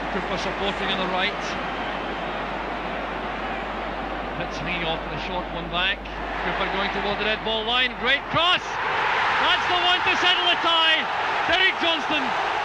Cooper supporting on the right. Hits hanging off the short one back. Cooper going toward the red ball line. Great cross! That's the one to settle the tie. Derek Johnstone